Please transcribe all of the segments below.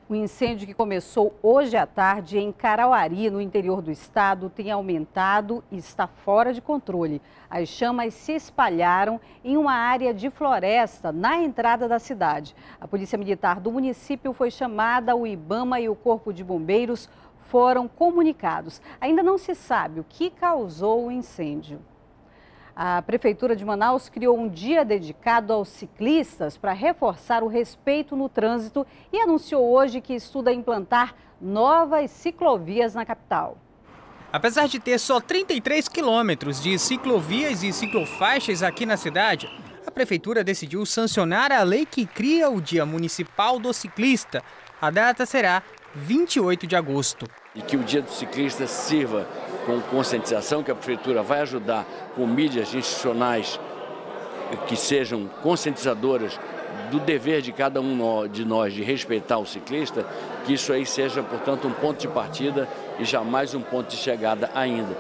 O incêndio que começou hoje à tarde em Carauari, no interior do estado, tem aumentado e está fora de controle. As chamas se espalharam em uma área de floresta na entrada da cidade. A Polícia Militar do município foi chamada, o IBAMA e o Corpo de Bombeiros foram comunicados. Ainda não se sabe o que causou o incêndio. A Prefeitura de Manaus criou um dia dedicado aos ciclistas para reforçar o respeito no trânsito e anunciou hoje que estuda implantar novas ciclovias na capital. Apesar de ter só 33 quilômetros de ciclovias e ciclofaixas aqui na cidade, a Prefeitura decidiu sancionar a lei que cria o Dia Municipal do Ciclista. A data será 28 de agosto. E que o Dia do Ciclista sirva com conscientização, que a Prefeitura vai ajudar com mídias institucionais que sejam conscientizadoras do dever de cada um de nós de respeitar o ciclista, que isso aí seja, portanto, um ponto de partida e jamais um ponto de chegada ainda.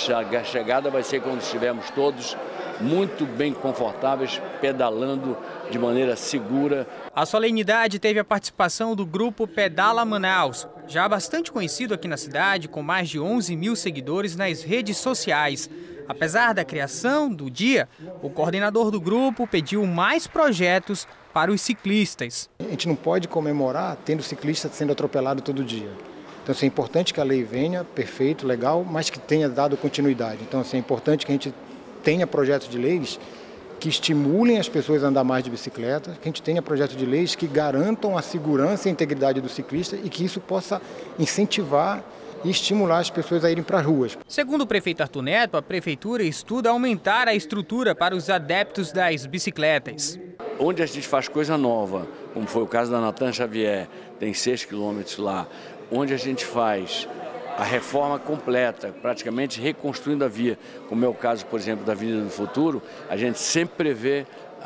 A chegada vai ser quando estivermos todos muito bem confortáveis, pedalando de maneira segura. A solenidade teve a participação do grupo Pedala Manaus, já bastante conhecido aqui na cidade, com mais de 11 mil seguidores nas redes sociais. Apesar da criação do dia, o coordenador do grupo pediu mais projetos para os ciclistas. A gente não pode comemorar tendo ciclista sendo atropelado todo dia. Então, é importante que a lei venha, perfeito, legal, mas que tenha dado continuidade. Então, é importante que a gente tenha projetos de leis que estimulem as pessoas a andar mais de bicicleta, que a gente tenha projetos de leis que garantam a segurança e a integridade do ciclista e que isso possa incentivar e estimular as pessoas a irem para as ruas. Segundo o prefeito Arthur Neto, a Prefeitura estuda aumentar a estrutura para os adeptos das bicicletas. Onde a gente faz coisa nova, como foi o caso da Natan Xavier, tem 6 quilômetros lá, onde a gente faz a reforma completa, praticamente reconstruindo a via, como é o caso, por exemplo, da Avenida do Futuro, a gente sempre prevê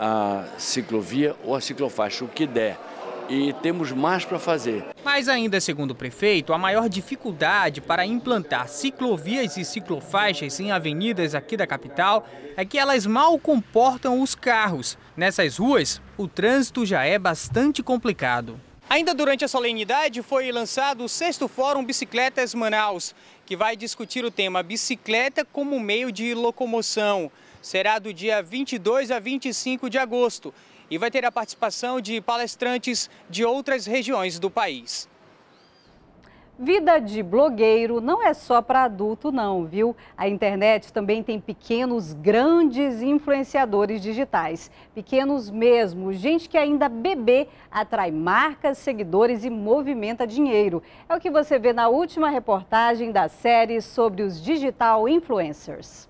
a ciclovia ou a ciclofaixa, o que der. E temos mais para fazer. Mas ainda, segundo o prefeito, a maior dificuldade para implantar ciclovias e ciclofaixas em avenidas aqui da capital é que elas mal comportam os carros. Nessas ruas, o trânsito já é bastante complicado. Ainda durante a solenidade foi lançado o 6º Fórum Bicicletas Manaus, que vai discutir o tema bicicleta como meio de locomoção. Será do dia 22 a 25 de agosto e vai ter a participação de palestrantes de outras regiões do país. Vida de blogueiro não é só para adulto não, viu? A internet também tem pequenos, grandes influenciadores digitais. Pequenos mesmo, gente que ainda bebê atrai marcas, seguidores e movimenta dinheiro. É o que você vê na última reportagem da série sobre os digital influencers.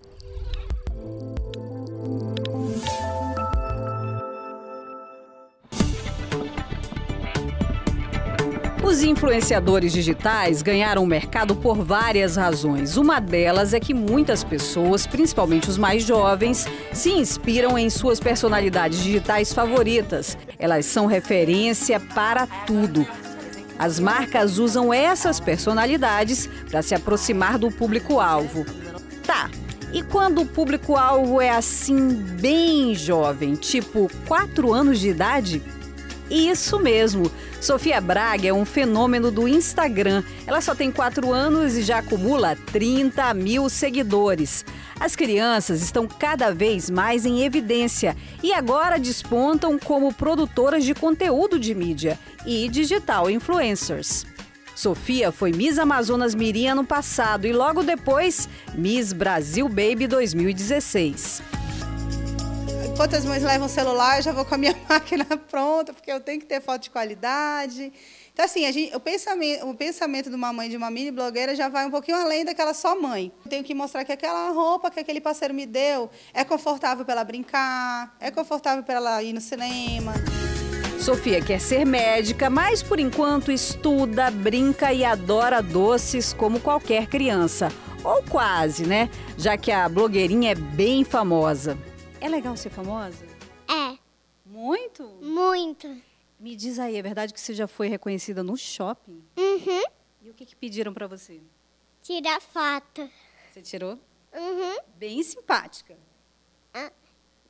Os influenciadores digitais ganharam o mercado por várias razões. Uma delas é que muitas pessoas, principalmente os mais jovens, se inspiram em suas personalidades digitais favoritas. Elas são referência para tudo. As marcas usam essas personalidades para se aproximar do público-alvo. Tá, e quando o público-alvo é assim bem jovem, tipo 4 anos de idade? Isso mesmo, Sofia Braga é um fenômeno do Instagram. Ela só tem 4 anos e já acumula 30 mil seguidores. As crianças estão cada vez mais em evidência e agora despontam como produtoras de conteúdo de mídia e digital influencers. Sofia foi Miss Amazonas Mirim ano passado e logo depois Miss Brasil Baby 2016. Enquanto as mães levam o celular, eu já vou com a minha máquina pronta, porque eu tenho que ter foto de qualidade. Então, assim, o pensamento de uma mãe de uma mini blogueira já vai um pouquinho além daquela só mãe. Eu tenho que mostrar que aquela roupa que aquele parceiro me deu é confortável para ela brincar, é confortável para ela ir no cinema. Sofia quer ser médica, mas por enquanto estuda, brinca e adora doces como qualquer criança. Ou quase, né? Já que a blogueirinha é bem famosa. É legal ser famosa? É. Muito? Muito. Me diz aí, é verdade que você já foi reconhecida no shopping? Uhum. E o que pediram pra você? Tirar foto. Você tirou? Uhum. Bem simpática.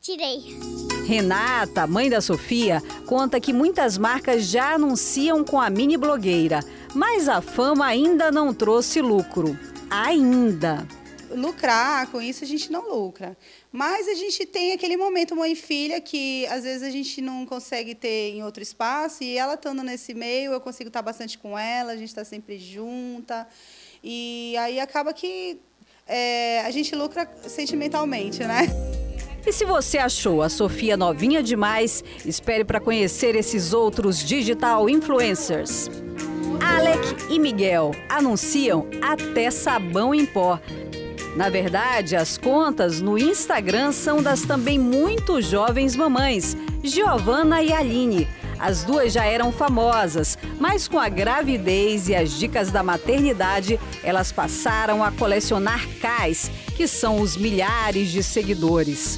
Tirei. Renata, mãe da Sofia, conta que muitas marcas já anunciam com a mini blogueira, mas a fama ainda não trouxe lucro. Ainda. Lucrar com isso a gente não lucra, mas a gente tem aquele momento mãe e filha que às vezes a gente não consegue ter em outro espaço, e ela estando nesse meio eu consigo estar bastante com ela, a gente está sempre junta, e aí acaba que a gente lucra sentimentalmente, né? E se você achou a Sofia novinha demais, espere para conhecer esses outros digital influencers. Alec e Miguel anunciam até sabão em pó. Na verdade, as contas no Instagram são das também muito jovens mamães, Giovana e Aline. As duas já eram famosas, mas com a gravidez e as dicas da maternidade, elas passaram a colecionar Ks, que são os milhares de seguidores.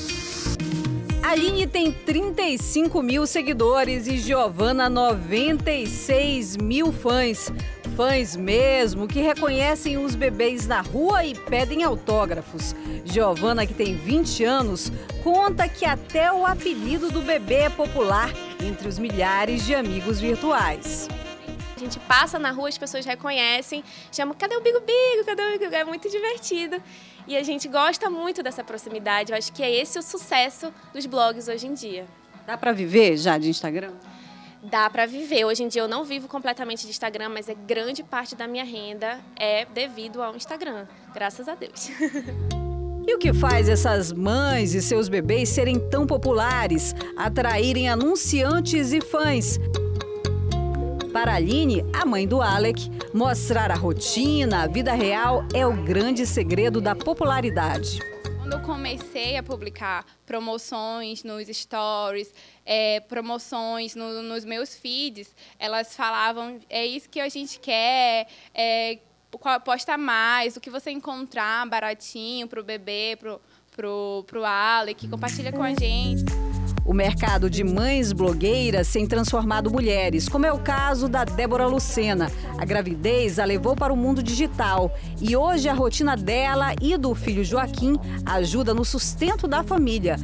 Aline tem 35 mil seguidores e Giovana 96 mil fãs. Fãs mesmo, que reconhecem os bebês na rua e pedem autógrafos. Giovana, que tem 20 anos, conta que até o apelido do bebê é popular entre os milhares de amigos virtuais. A gente passa na rua, as pessoas reconhecem, chamam, cadê o Bigo Bigo? Cadê o Bigo Bigo? É muito divertido. E a gente gosta muito dessa proximidade. Eu acho que é esse o sucesso dos blogs hoje em dia. Dá para viver já de Instagram? Dá para viver. Hoje em dia eu não vivo completamente de Instagram, mas grande parte da minha renda é devido ao Instagram. Graças a Deus. E o que faz essas mães e seus bebês serem tão populares, atraírem anunciantes e fãs? Para a Aline, a mãe do Alec, mostrar a rotina, a vida real é o grande segredo da popularidade. Quando eu comecei a publicar promoções nos stories, promoções nos meus feeds, elas falavam, é isso que a gente quer, posta mais, o que você encontrar baratinho para o bebê, pro Alec, compartilha com a gente. O mercado de mães blogueiras tem transformado mulheres, como é o caso da Débora Lucena. A gravidez a levou para o mundo digital e hoje a rotina dela e do filho Joaquim ajuda no sustento da família.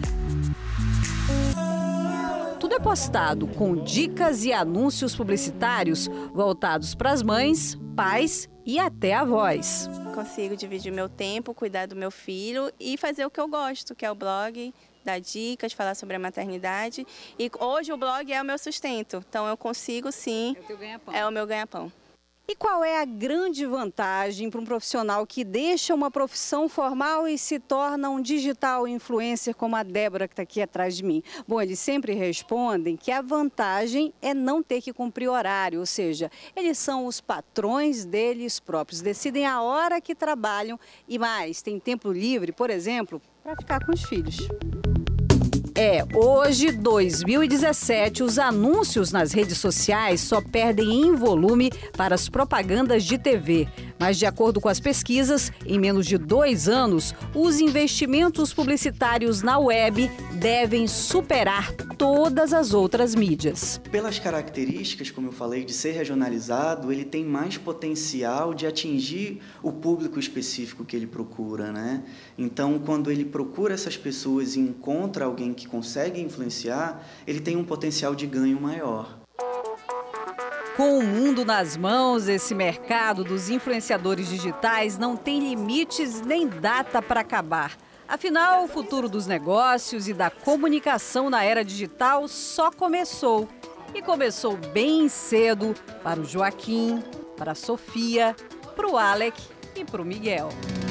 Tudo é postado com dicas e anúncios publicitários voltados para as mães, pais e até avós. Consigo dividir meu tempo, cuidar do meu filho e fazer o que eu gosto, que é o blog, dar dicas, falar sobre a maternidade. E hoje o blog é o meu sustento, então eu consigo sim, é o teu ganha-pão. É o meu ganha-pão. E qual é a grande vantagem para um profissional que deixa uma profissão formal e se torna um digital influencer como a Débora, que está aqui atrás de mim? Bom, eles sempre respondem que a vantagem é não ter que cumprir horário, ou seja, eles são os patrões deles próprios, decidem a hora que trabalham e mais, tem tempo livre, por exemplo, para ficar com os filhos. Hoje, 2017, os anúncios nas redes sociais só perdem em volume para as propagandas de TV. Mas, de acordo com as pesquisas, em menos de 2 anos, os investimentos publicitários na web devem superar todas as outras mídias. Pelas características, como eu falei, de ser regionalizado, ele tem mais potencial de atingir o público específico que ele procura, né? Então, quando ele procura essas pessoas e encontra alguém que consegue influenciar, ele tem um potencial de ganho maior. Com o mundo nas mãos, esse mercado dos influenciadores digitais não tem limites nem data para acabar. Afinal, o futuro dos negócios e da comunicação na era digital só começou. E começou bem cedo para o Joaquim, para a Sofia, para o Alec e para o Miguel.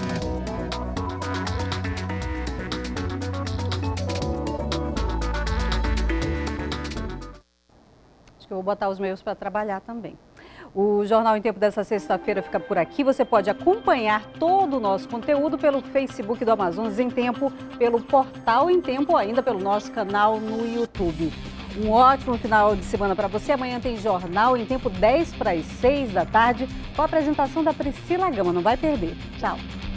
Eu vou botar os meus para trabalhar também. O Jornal em Tempo dessa sexta-feira fica por aqui. Você pode acompanhar todo o nosso conteúdo pelo Facebook do Amazonas em Tempo, pelo Portal em Tempo, ou ainda pelo nosso canal no YouTube. Um ótimo final de semana para você. Amanhã tem Jornal em Tempo 10 para as 6 da tarde, com a apresentação da Priscila Gama. Não vai perder. Tchau.